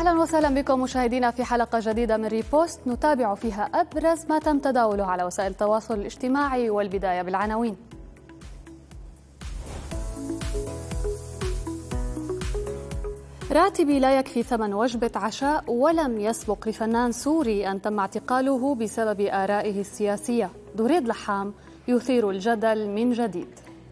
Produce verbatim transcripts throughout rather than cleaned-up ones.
أهلا وسهلا بكم مشاهدينا في حلقة جديدة من ريبوست نتابع فيها أبرز ما تم تداوله على وسائل التواصل الاجتماعي، والبداية بالعناوين. راتبي لا يكفي ثمن وجبة عشاء، ولم يسبق لفنان سوري أن تم اعتقاله بسبب آرائه السياسية. دريد لحام يثير الجدل من جديد.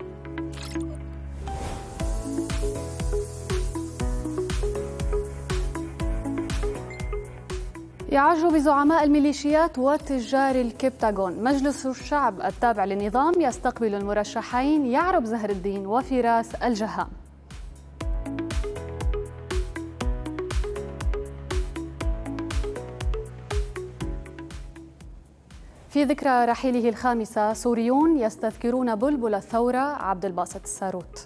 يعج بزعماء الميليشيات وتجار الكبتاغون. مجلس الشعب التابع للنظام يستقبل المرشحين يعرب زهر الدين وفراس الجهام. في ذكرى رحيله الخامسة، سوريون يستذكرون بلبل الثورة عبد الباسط الساروت.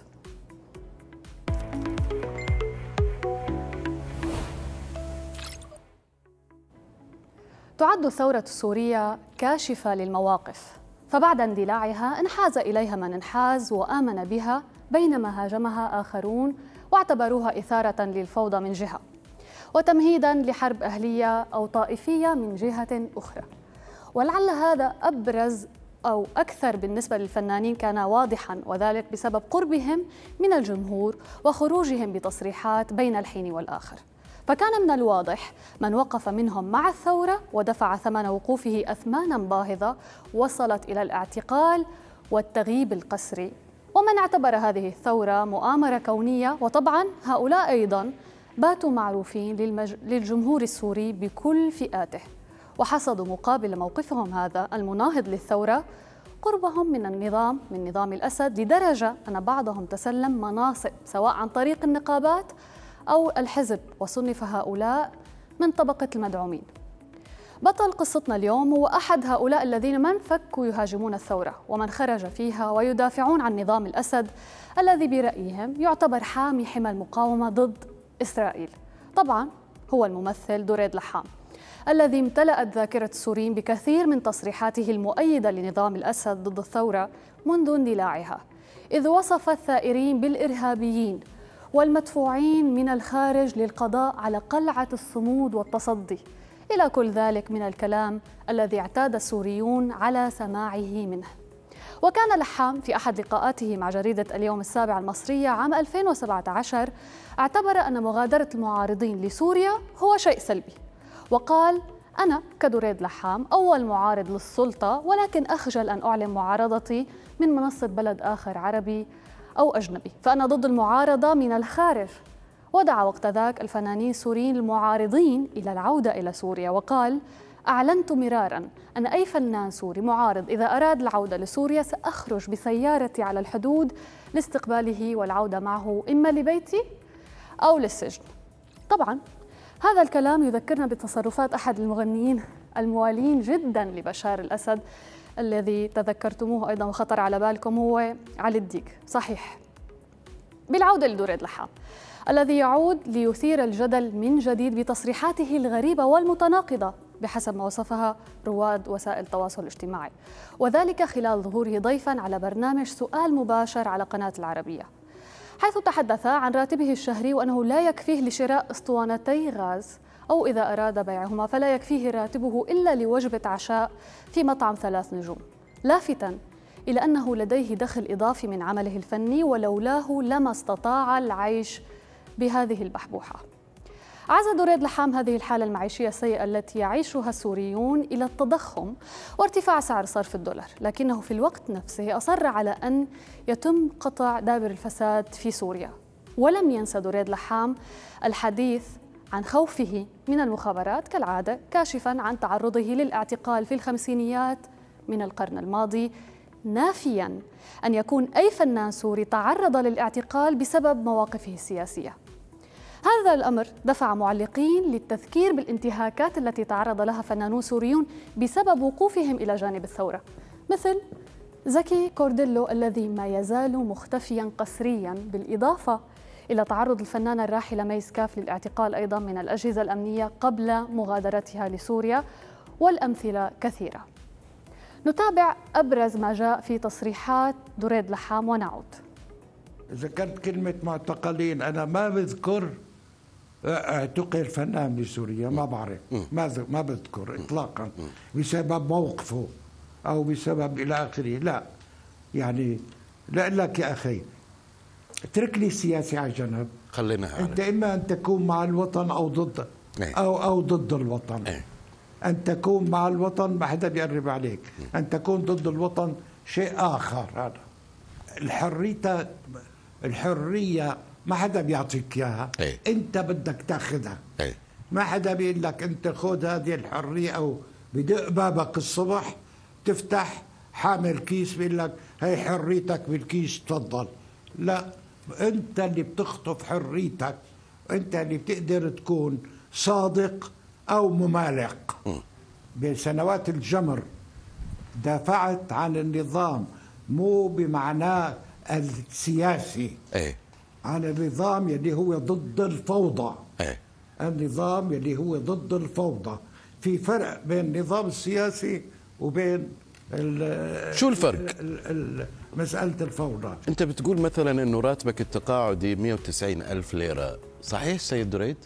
تعد الثورة السورية كاشفة للمواقف، فبعد اندلاعها انحاز إليها من انحاز وآمن بها، بينما هاجمها آخرون واعتبروها إثارة للفوضى من جهة، وتمهيداً لحرب أهلية أو طائفية من جهة أخرى. ولعل هذا أبرز أو أكثر بالنسبة للفنانين كان واضحاً، وذلك بسبب قربهم من الجمهور وخروجهم بتصريحات بين الحين والآخر. فكان من الواضح من وقف منهم مع الثورة ودفع ثمن وقوفه أثماناً باهظة وصلت إلى الاعتقال والتغييب القسري، ومن اعتبر هذه الثورة مؤامرة كونية. وطبعاً هؤلاء أيضاً باتوا معروفين للمج... للجمهور السوري بكل فئاته، وحصدوا مقابل موقفهم هذا المناهض للثورة قربهم من النظام من نظام الأسد، لدرجة أن بعضهم تسلم مناصب سواء عن طريق النقابات أو الحزب، وصنف هؤلاء من طبقة المدعومين. بطل قصتنا اليوم هو أحد هؤلاء الذين من فكوا يهاجمون الثورة ومن خرج فيها ويدافعون عن نظام الأسد الذي برأيهم يعتبر حامي حمى المقاومة ضد إسرائيل. طبعاً هو الممثل دريد لحام، الذي امتلأت ذاكرة السوريين بكثير من تصريحاته المؤيدة لنظام الأسد ضد الثورة منذ اندلاعها، إذ وصف الثائرين بالإرهابيين والمدفوعين من الخارج للقضاء على قلعة الصمود والتصدي، إلى كل ذلك من الكلام الذي اعتاد السوريون على سماعه منه. وكان لحام في أحد لقاءاته مع جريدة اليوم السابع المصرية عام ألفين وسبعة عشر اعتبر أن مغادرة المعارضين لسوريا هو شيء سلبي، وقال: أنا كدريد لحام أول معارض للسلطة، ولكن أخجل أن أعلن معارضتي من منصة بلد آخر عربي أو أجنبي، فأنا ضد المعارضة من الخارج. ودعا وقت ذاك الفنانين السوريين المعارضين إلى العودة إلى سوريا، وقال: أعلنت مرارا أن أي فنان سوري معارض إذا أراد العودة لسوريا سأخرج بسيارتي على الحدود لاستقباله والعودة معه إما لبيتي أو للسجن. طبعا هذا الكلام يذكرنا بتصرفات أحد المغنيين الموالين جدا لبشار الأسد الذي تذكرتموه أيضا وخطر على بالكم، هو علي الديك. صحيح. بالعودة لدريد لحام الذي يعود ليثير الجدل من جديد بتصريحاته الغريبة والمتناقضة بحسب ما وصفها رواد وسائل التواصل الاجتماعي، وذلك خلال ظهوره ضيفا على برنامج سؤال مباشر على قناة العربية، حيث تحدث عن راتبه الشهري وأنه لا يكفيه لشراء اسطوانتي غاز، أو إذا أراد بيعهما فلا يكفيه راتبه إلا لوجبة عشاء في مطعم ثلاث نجوم، لافتا إلى أنه لديه دخل إضافي من عمله الفني ولولاه لما استطاع العيش بهذه البحبوحة. عزا دريد لحام هذه الحالة المعيشية السيئة التي يعيشها السوريون إلى التضخم وارتفاع سعر صرف الدولار، لكنه في الوقت نفسه أصر على أن يتم قطع دابر الفساد في سوريا. ولم ينسى دريد لحام الحديث عن خوفه من المخابرات كالعادة، كاشفاً عن تعرضه للاعتقال في الخمسينيات من القرن الماضي، نافياً أن يكون أي فنان سوري تعرض للاعتقال بسبب مواقفه السياسية. هذا الأمر دفع معلقين للتذكير بالانتهاكات التي تعرض لها فنانون سوريون بسبب وقوفهم إلى جانب الثورة، مثل زكي كورديلو الذي ما يزال مختفياً قسرياً، بالإضافة إلى تعرض الفنانة الراحلة ميس كاف للاعتقال أيضاً من الأجهزة الأمنية قبل مغادرتها لسوريا، والأمثلة كثيرة. نتابع أبرز ما جاء في تصريحات دريد لحام ونعود. ذكرت كلمة معتقلين، أنا ما بذكر اعتقل فنان بسوريا، ما بعرف، ما ما بذكر اطلاقا بسبب موقفه او بسبب الى اخره، لا يعني لا لك يا اخي اترك لي السياسي على جنب، خلينا انت اما ان تكون مع الوطن او ضد او او ضد الوطن. ان تكون مع الوطن ما حدا بيقرب عليك، ان تكون ضد الوطن شيء اخر. هذا الحريه الحريه ما حدا بيعطيك اياها، انت بدك تاخذها. ما حدا بيقول لك انت خذ هذه الحريه، او بدق بابك الصبح تفتح حامل كيس بيقول لك هي حريتك بالكيس تفضل. لا، انت اللي بتخطف حريتك، انت اللي بتقدر تكون صادق او ممالق. بسنوات الجمر دافعت عن النظام، مو بمعناه السياسي، ايه عن النظام يلي هو ضد الفوضى. ايه النظام يلي هو ضد الفوضى. في فرق بين النظام السياسي وبين شو الفرق؟ مسألة الفوضى. انت بتقول مثلا انه راتبك التقاعدي مئة وتسعين ألف ليرة، صحيح سيد دريد؟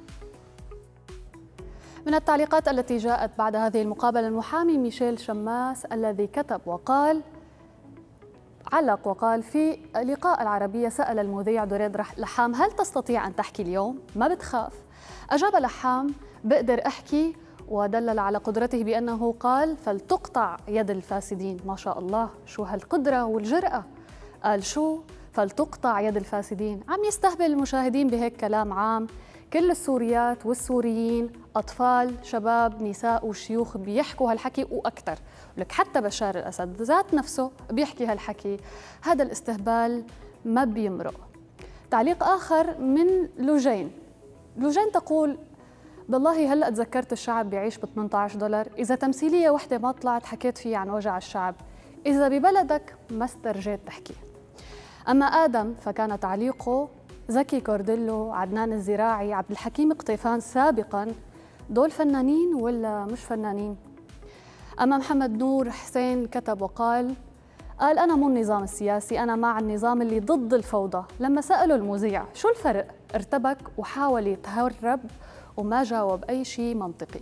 من التعليقات التي جاءت بعد هذه المقابلة المحامي ميشيل شماس الذي كتب وقال، علق وقال: في لقاء العربية سأل المذيع دريد لحام: هل تستطيع أن تحكي اليوم؟ ما بتخاف؟ أجاب لحام: بقدر أحكي، ودلل على قدرته بأنه قال: فلتقطع يد الفاسدين. ما شاء الله، شو هالقدرة والجرأة! قال شو؟ فلتقطع يد الفاسدين. عم يستهبل المشاهدين بهيك كلام عام. كل السوريات والسوريين، أطفال، شباب، نساء وشيوخ بيحكوا هالحكي وأكثر. لك حتى بشار الأسد ذات نفسه بيحكي هالحكي. هذا الاستهبال ما بيمرق. تعليق آخر من لوجين. لوجين تقول: بالله هلأ تذكرت الشعب بيعيش ب ثمانية عشر دولار، إذا تمثيلية وحدة ما طلعت حكيت فيه عن وجع الشعب، إذا ببلدك ما استرجيت تحكي. أما آدم فكان تعليقه: زكي كورديلو، عدنان الزراعي، عبد الحكيم قطيفان سابقا، دول فنانين ولا مش فنانين؟ أما محمد نور حسين كتب وقال: قال أنا مو النظام السياسي، أنا مع النظام اللي ضد الفوضى. لما سألوا المذيع شو الفرق ارتبك وحاول يتهرب وما جاوب أي شيء منطقي.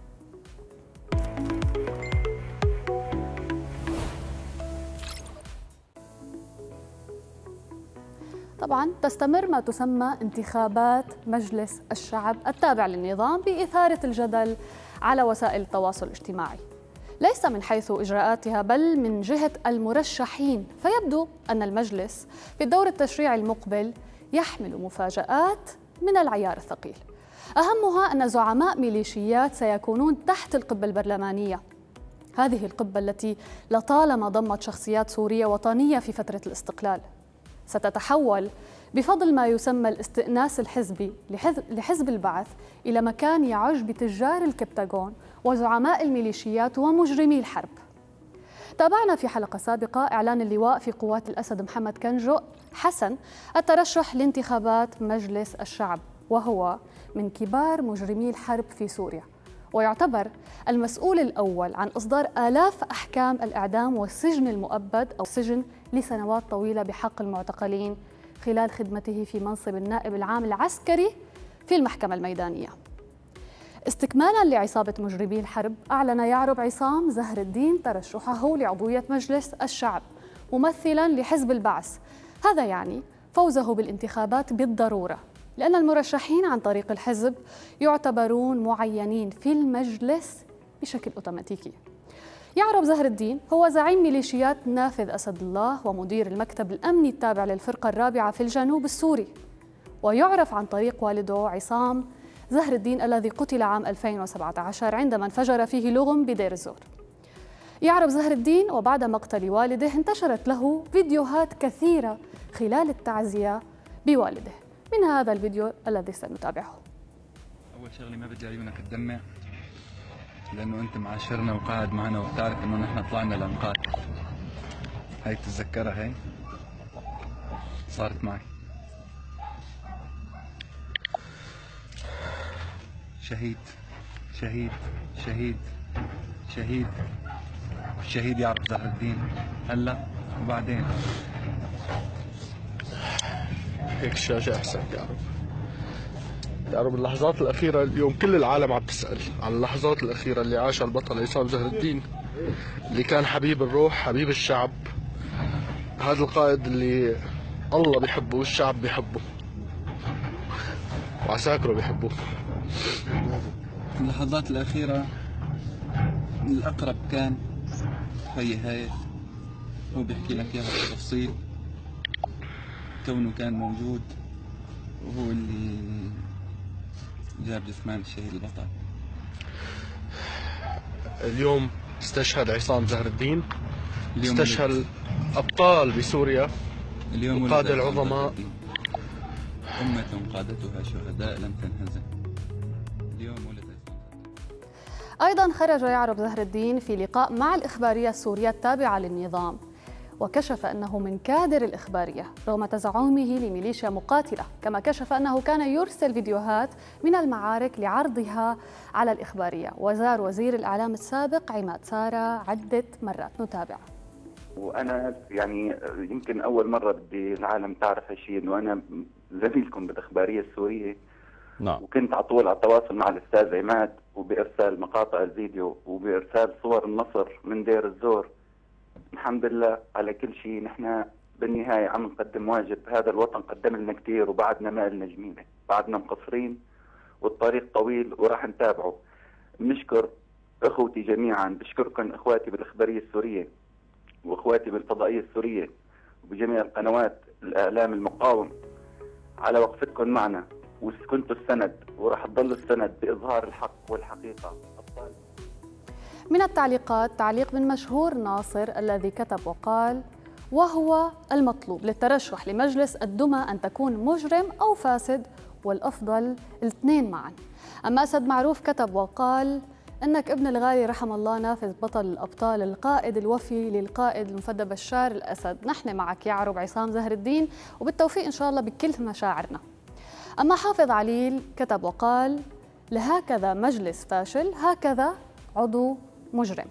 طبعاً تستمر ما تسمى انتخابات مجلس الشعب التابع للنظام بإثارة الجدل على وسائل التواصل الاجتماعي، ليس من حيث إجراءاتها بل من جهة المرشحين. فيبدو أن المجلس في الدور التشريعي المقبل يحمل مفاجآت من العيار الثقيل، أهمها أن زعماء ميليشيات سيكونون تحت القبة البرلمانية، هذه القبة التي لطالما ضمت شخصيات سورية وطنية في فترة الاستقلال. ستتحول بفضل ما يسمى الاستئناس الحزبي لحزب البعث إلى مكان يعج بتجار الكبتاغون وزعماء الميليشيات ومجرمي الحرب. تابعنا في حلقة سابقة إعلان اللواء في قوات الأسد محمد كنجو حسن الترشح لانتخابات مجلس الشعب، وهو من كبار مجرمي الحرب في سوريا، ويعتبر المسؤول الأول عن إصدار آلاف أحكام الإعدام والسجن المؤبد أو السجن لسنوات طويلة بحق المعتقلين خلال خدمته في منصب النائب العام العسكري في المحكمة الميدانية. استكمالاً لعصابة مجرمي الحرب، أعلن يعرب عصام زهر الدين ترشحه لعضوية مجلس الشعب ممثلاً لحزب البعث. هذا يعني فوزه بالانتخابات بالضرورة، لأن المرشحين عن طريق الحزب يعتبرون معينين في المجلس بشكل أوتوماتيكي. يعرب زهر الدين هو زعيم ميليشيات نافذ أسد الله ومدير المكتب الأمني التابع للفرقة الرابعة في الجنوب السوري، ويعرف عن طريق والده عصام زهر الدين الذي قتل عام ألفين وسبعة عشر عندما انفجر فيه لغم بدير الزور. يعرب زهر الدين وبعد مقتل والده انتشرت له فيديوهات كثيرة خلال التعزية بوالده، من هذا الفيديو الذي سنتابعه. أول شغلة ما بدي عيونك تدمع، لأنه أنت معاشرنا وقاعد معنا وبتعرف إنه نحن طلعنا لنقاتل. هاي تتذكرها، هاي صارت معي. شهيد شهيد شهيد شهيد الشهيد يعرف زهر الدين هلا وبعدين. هيك الشاشة أحسن يعرف. يعني باللحظات الأخيرة اليوم كل العالم عم تسأل عن اللحظات الأخيرة اللي عاشها البطل عصام زهر الدين، اللي كان حبيب الروح، حبيب الشعب، هذا القائد اللي الله بيحبه والشعب بيحبه وعساكره بيحبوه. في اللحظات الأخيرة الأقرب كان خي هايل، هو بيحكي لك إياها بالتفصيل، كونه كان موجود وهو اللي جاب جثمان الشهيد البطل. اليوم استشهد عصام زهر الدين، استشهد أبطال بسوريا، اليوم القادة العظماء، أمة قادتها شهداء لم تنهزم. اليوم ولد أيضا خرج يعرب زهر الدين في لقاء مع الإخبارية السورية التابعة للنظام، وكشف أنه من كادر الإخبارية رغم تزعمه لميليشيا مقاتلة، كما كشف أنه كان يرسل فيديوهات من المعارك لعرضها على الإخبارية. وزار وزير الإعلام السابق عماد سارة عدة مرات. نتابع. وأنا يعني يمكن أول مرة بدي العالم تعرف هالشيء، إنه أنا زميلكم بالإخبارية السورية. نعم. وكنت على طول على التواصل مع الأستاذ عماد، وبإرسال مقاطع الفيديو وبإرسال صور النصر من دير الزور. الحمد لله على كل شيء. نحن بالنهاية عم نقدم واجب، هذا الوطن قدم لنا كثير وبعدنا ما لنا جميلة، بعدنا مقصرين والطريق طويل وراح نتابعه. بنشكر اخوتي جميعا، بشكركم اخواتي بالاخبارية السورية واخواتي بالفضائية السورية وبجميع القنوات الاعلام المقاوم على وقفتكم معنا، وكنتوا السند وراح تضل السند باظهار الحق والحقيقة. من التعليقات تعليق من مشهور ناصر الذي كتب وقال: وهو المطلوب للترشح لمجلس الدمى أن تكون مجرم أو فاسد، والأفضل الاثنين معا. أما أسد معروف كتب وقال: إنك ابن الغالي رحم الله نافذ بطل الأبطال، القائد الوفي للقائد المفدى بشار الأسد. نحن معك يا عرب عصام زهر الدين، وبالتوفيق إن شاء الله بكل مشاعرنا. أما حافظ عليل كتب وقال: لهكذا مجلس فاشل، هكذا عضو مجرم.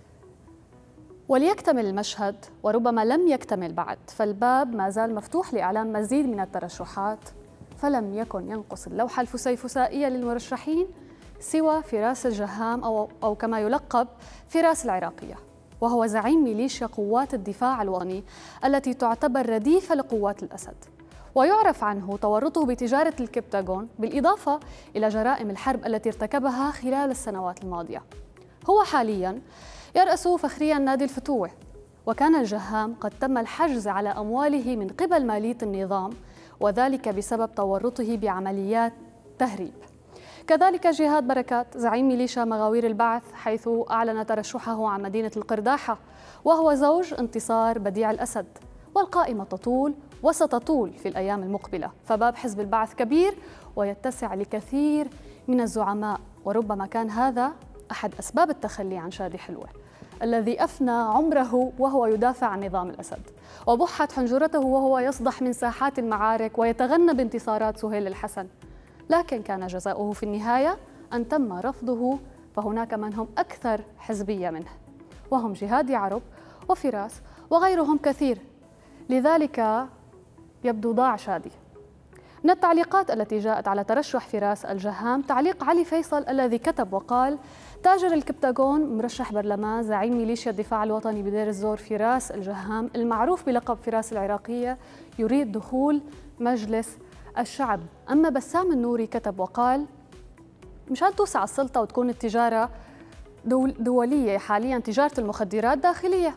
وليكتمل المشهد، وربما لم يكتمل بعد، فالباب ما زال مفتوح لإعلان مزيد من الترشحات، فلم يكن ينقص اللوحة الفسيفسائية للمرشحين سوى فراس الجهام أو, أو كما يلقب فراس العراقية، وهو زعيم ميليشيا قوات الدفاع الوطني التي تعتبر رديفة لقوات الأسد، ويعرف عنه تورطه بتجارة الكبتاغون بالإضافة إلى جرائم الحرب التي ارتكبها خلال السنوات الماضية. هو حالياً يرأس فخرياً نادي الفتوة، وكان الجهام قد تم الحجز على أمواله من قبل مالية النظام، وذلك بسبب تورطه بعمليات تهريب. كذلك جهاد بركات زعيم ميليشيا مغاوير البعث، حيث أعلن ترشحه عن مدينة القرداحة، وهو زوج انتصار بديع الأسد. والقائمة تطول وستطول في الأيام المقبلة، فباب حزب البعث كبير ويتسع لكثير من الزعماء، وربما كان هذا أحد أسباب التخلي عن شادي حلوة الذي أفنى عمره وهو يدافع عن نظام الأسد، وبحت حنجرته وهو يصدح من ساحات المعارك ويتغنى بانتصارات سهيل الحسن. لكن كان جزاؤه في النهاية أن تم رفضه، فهناك من هم أكثر حزبية منه، وهم جهاد يعرب وفراس وغيرهم كثير. لذلك يبدو ضاع شادي. من التعليقات التي جاءت على ترشح فراس الجهام تعليق علي فيصل الذي كتب وقال: تاجر الكبتاغون مرشح برلمان زعيم ميليشيا الدفاع الوطني بدير الزور فراس الجهام المعروف بلقب فراس العراقية يريد دخول مجلس الشعب. أما بسام النوري كتب وقال: مشان توسع السلطة وتكون التجارة دول دولية، حاليا تجارة المخدرات داخلية.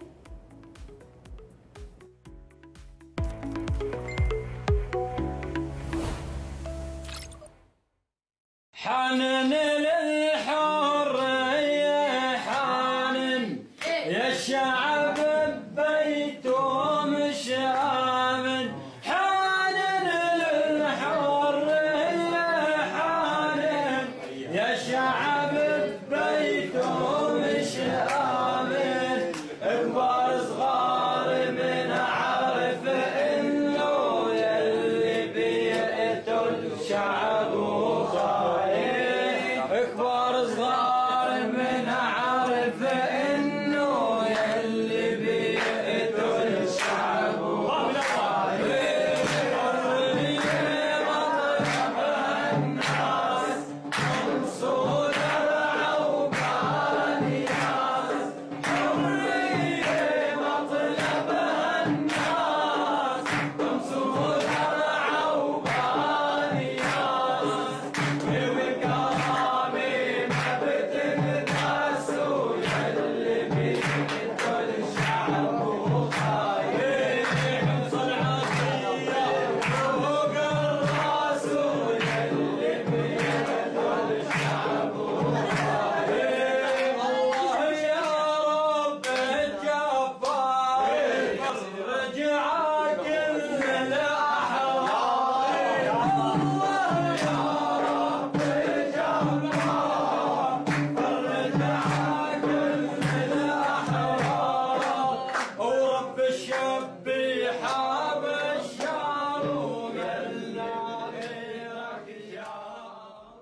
حنن للحرية حنن يا الشعب ببيته مش آمن، حنن للحرية حنن يا الشعب ببيته مش آمن. ربي حاب الشعر وقلنا غيرك شعر.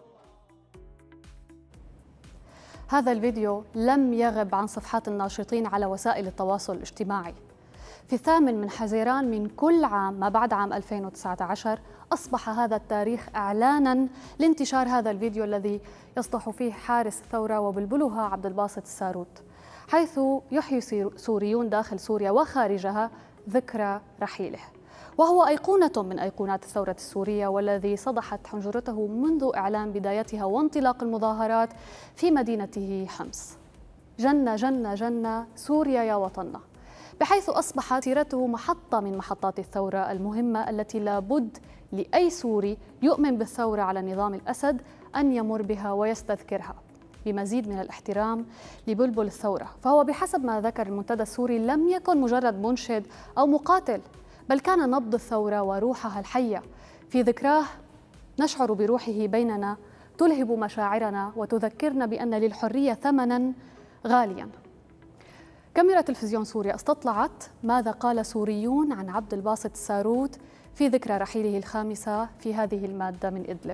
هذا الفيديو لم يغب عن صفحات الناشطين على وسائل التواصل الاجتماعي. في الثامن من حزيران من كل عام ما بعد عام ألفين وتسعة عشر أصبح هذا التاريخ إعلاناً لانتشار هذا الفيديو الذي يصدح فيه حارس الثورة وبلبلها عبد الباسط الساروت، حيث يحيي سوريون داخل سوريا وخارجها ذكرى رحيله، وهو أيقونة من أيقونات الثورة السورية والذي صدحت حنجرته منذ إعلان بدايتها وانطلاق المظاهرات في مدينته حمص. جنة جنة جنة سوريا يا وطننا، بحيث أصبحت سيرته محطة من محطات الثورة المهمة التي لابد لأي سوري يؤمن بالثورة على نظام الأسد أن يمر بها ويستذكرها بمزيد من الاحترام لبلبل الثورة. فهو بحسب ما ذكر المنتدى السوري لم يكن مجرد منشد أو مقاتل، بل كان نبض الثورة وروحها الحية. في ذكراه نشعر بروحه بيننا تلهب مشاعرنا وتذكرنا بأن للحرية ثمناً غالياً. كاميرا تلفزيون سوريا استطلعت ماذا قال سوريون عن عبد الباسط الساروت في ذكرى رحيله الخامسة في هذه المادة من إدلب.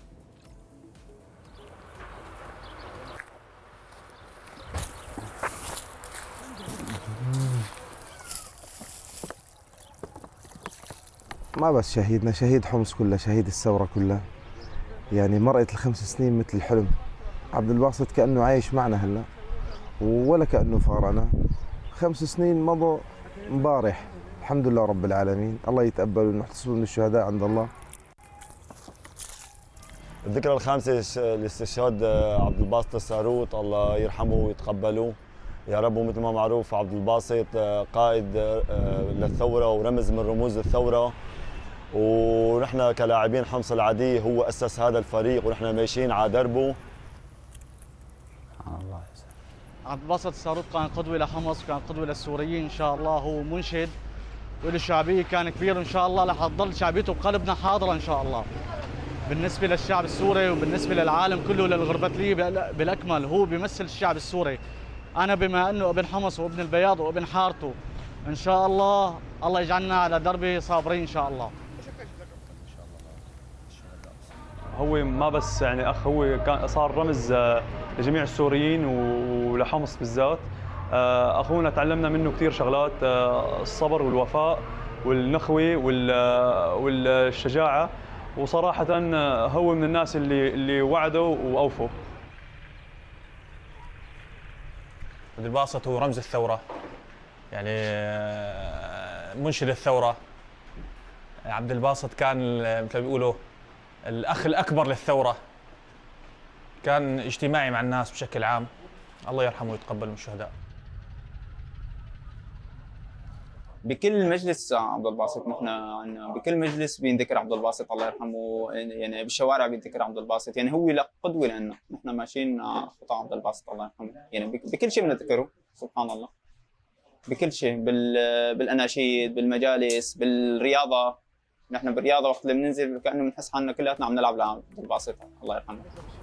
ما بس شهيدنا، شهيد حمص كلها، شهيد الثورة كلها. يعني مرقت الخمس سنين مثل الحلم. عبد الباسط كأنه عايش معنا هلا ولا كأنه فارنا. خمس سنين مضوا مبارح، الحمد لله رب العالمين. الله يتقبل ونحتسب من الشهداء عند الله. الذكرى الخامسة لاستشهاد عبد الباسط الساروت، الله يرحمه ويتقبله يا رب. ومثل ما معروف عبد الباسط قائد للثورة ورمز من رموز الثورة، ونحن كلاعبين حمص العادية هو أسس هذا الفريق ونحن ماشيين على دربه. الله عبد الباسط الساروت كان قدوة لحمص وكان قدوة للسوريين إن شاء الله. هو منشد وله شعبية كان كبير وإن شاء الله رح تضل شعبيته بقلبنا حاضرة إن شاء الله. بالنسبة للشعب السوري وبالنسبة للعالم كله للغربتلية بالأكمل، هو بيمثل الشعب السوري. أنا بما أنه ابن حمص وابن البياض وابن حارته إن شاء الله الله يجعلنا على دربه صابرين إن شاء الله. هو ما بس يعني أخ، هو كان صار رمز لجميع السوريين ولحمص بالذات. أخونا تعلمنا منه كثير شغلات، الصبر والوفاء والنخوة والشجاعة، وصراحة هو من الناس اللي اللي وعدوا وأوفوا. عبد الباسط هو رمز الثورة، يعني منشد الثورة. عبد الباسط كان مثل ما بيقولوا الأخ الأكبر للثورة، كان اجتماعي مع الناس بشكل عام. الله يرحمه ويتقبل من الشهداء. بكل مجلس عبد الباسط، نحن عندنا بكل مجلس بينذكر عبد الباسط الله يرحمه، يعني بالشوارع بينذكر عبد الباسط، يعني هو قدوة لنا، نحن ماشيين خطى عبد الباسط الله يرحمه، يعني بكل شيء بنذكره سبحان الله. بكل شيء، بالاناشيد، بالمجالس، بالرياضة. نحن بالرياضة وقت اللي بننزل كأنه بنحس حالنا كلياتنا عم نلعب لعبد الباسط الله يرحمه.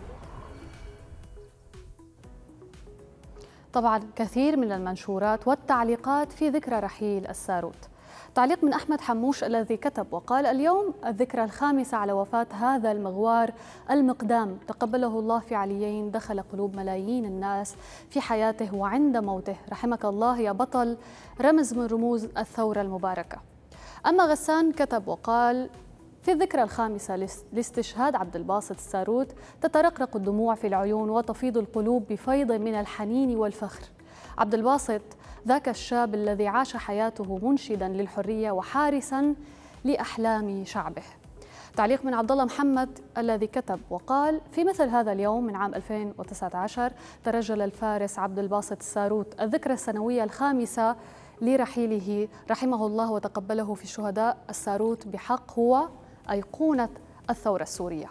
طبعا كثير من المنشورات والتعليقات في ذكرى رحيل الساروت. تعليق من أحمد حموش الذي كتب وقال: اليوم الذكرى الخامسة على وفاة هذا المغوار المقدام، تقبله الله في عليين، دخل قلوب ملايين الناس في حياته وعند موته، رحمك الله يا بطل، رمز من رموز الثورة المباركة. أما غسان كتب وقال: في الذكرى الخامسة لاستشهاد عبد الباسط الساروت تترقرق الدموع في العيون وتفيض القلوب بفيض من الحنين والفخر. عبد الباسط ذاك الشاب الذي عاش حياته منشدا للحرية وحارسا لأحلام شعبه. تعليق من عبد الله محمد الذي كتب وقال: في مثل هذا اليوم من عام ألفين وتسعة عشر ترجل الفارس عبد الباسط الساروت الذكرى السنوية الخامسة لرحيله، رحمه الله وتقبله في الشهداء. الساروت بحق هو أيقونة الثورة السورية.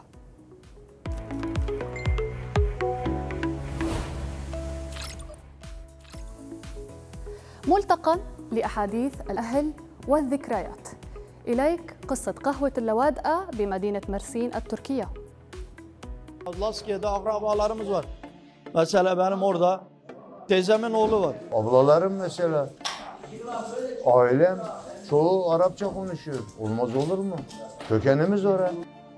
ملتقى لأحاديث الأهل والذكريات. إليك قصة قهوة اللوادقة بمدينة مرسين التركية. Laskiye'de akrabalarımız var. Mesela benim orada teyzemin oğlu var. Ablalarım mesela. Ailem çoğu Arapça konuşuyor. Olmaz olur mu? Kökenimiz oraya.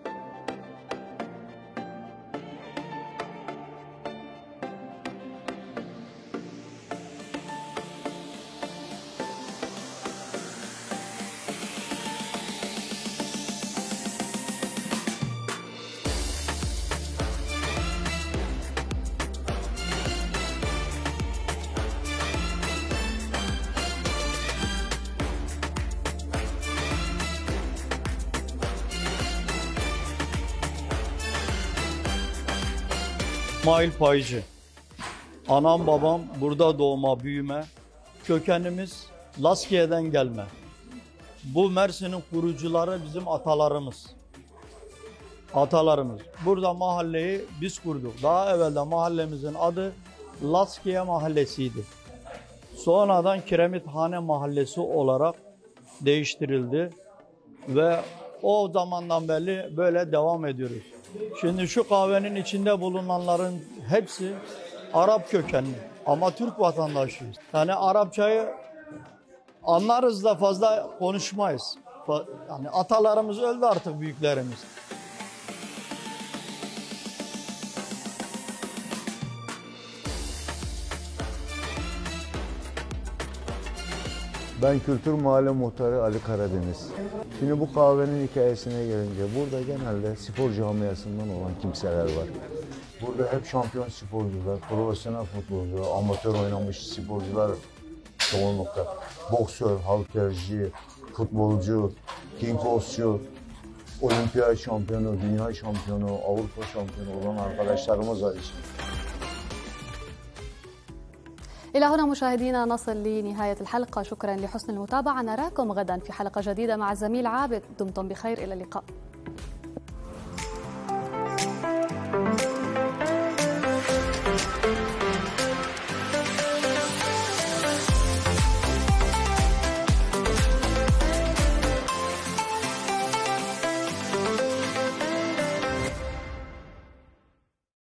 İsmail Paycı. Anam babam burada doğma büyüme. Kökenimiz Laskiye'den gelme. Bu Mersin'in kurucuları bizim atalarımız. Atalarımız. Burada mahalleyi biz kurduk. Daha evvelde mahallemizin adı Laskiye Mahallesi'ydi. Sonradan Kiremithane Mahallesi olarak değiştirildi. Ve o zamandan beri böyle devam ediyoruz. Şimdi şu kahvenin içinde bulunanların hepsi Arap kökenli ama Türk vatandaşıyız. Yani Arapçayı anlarız da fazla konuşmayız. Yani atalarımız öldü artık, büyüklerimiz. Ben Kültür Mahalle Muhtarı Ali Karadeniz. Şimdi bu kahvenin hikayesine gelince burada genelde spor camiasından olan kimseler var. Burada hep şampiyon sporcular, profesyonel futbolcular, amatör oynamış sporcular çoğunlukla. Boksör, halterci, futbolcu, kickboksçu, olimpiyat şampiyonu, dünya şampiyonu, Avrupa şampiyonu olan arkadaşlarımız var işte. إلى هنا مشاهدينا نصل لنهاية الحلقة. شكرا لحسن المتابعة. نراكم غدا في حلقة جديدة مع الزميل عابد. دمتم بخير. إلى اللقاء.